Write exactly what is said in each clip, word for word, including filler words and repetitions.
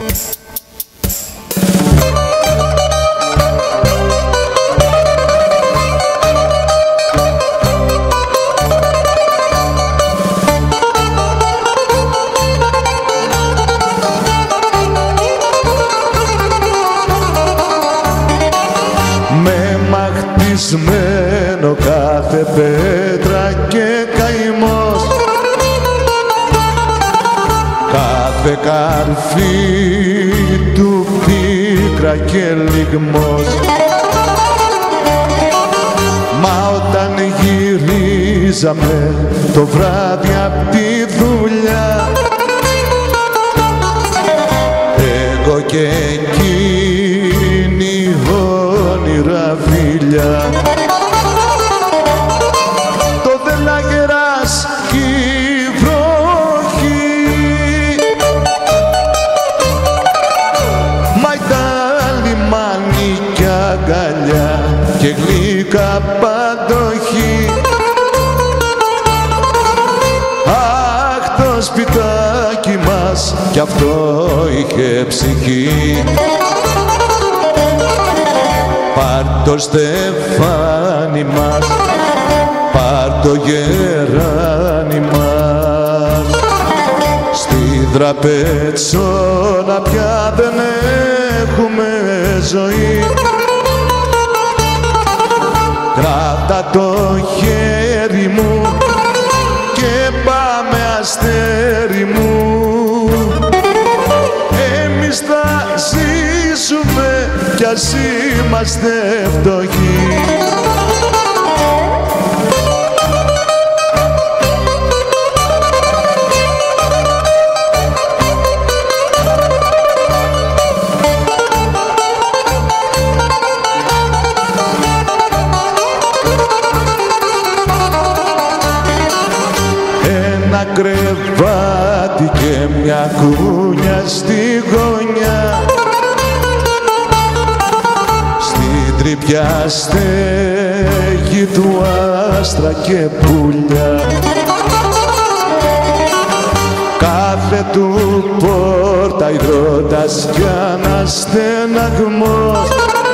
Μαχτισμένο κάθε πέτρα και καημός, κάθε καρφί του πίκρα και λυγμός. Μα όταν γυρίζαμε το βράδυ απ' τη δουλειά, εγώ και εκείνη όνειρα φιλιά, το δελαγεράς κι η βροχή, μα ήταν λιμάνι κι αγκαλιά και γλυκά παντοχή. Αχ, το σπιτάκι μας κι αυτό είχε ψυχή. Πάρ' το στεφάνι μας, πάρ' το γεράνι μας, στη δραπετσόνα πια δεν έχουμε ζωή. Κράτα το χέρι μου και πάμε αστέρι μου, εμείς θα ζήσουμε κι ας είμαστε φτωχοί. Ένα κρεβάτι και μια κούνια στη γωνιά, στην τρυπιά στέγη του άστρα και πουλιά. Κάθε του πόρτα υδρότας κι αναστεναγμός,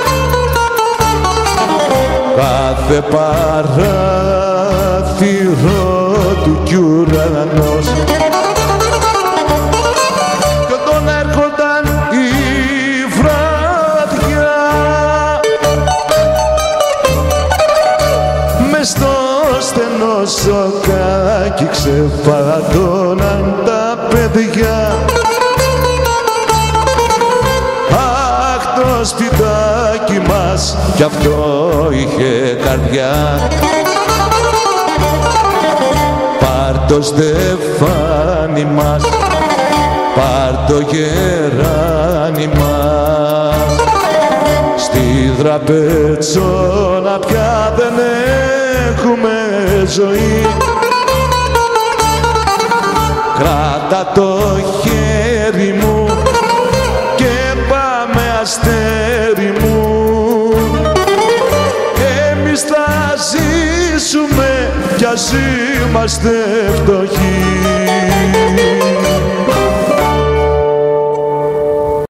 κάθε παράθυρο του κι ουρανός. Κι όταν έρχονταν η βράδια, μες στο στενό σοκάκι ξεφαντώναν τα παιδιά. Αχ, το σπιτάκι μας κι αυτό είχε καρδιά. Πάρ' το στεφάνι μας, πάρ' το γεράνι μας, στη δραπετσόνα πια δεν έχουμε ζωή. Κράτα το χέρι μου και πάμε αστέρι μου, εμείς θα ζήσουμε κι ας είμαστε φτωχοί.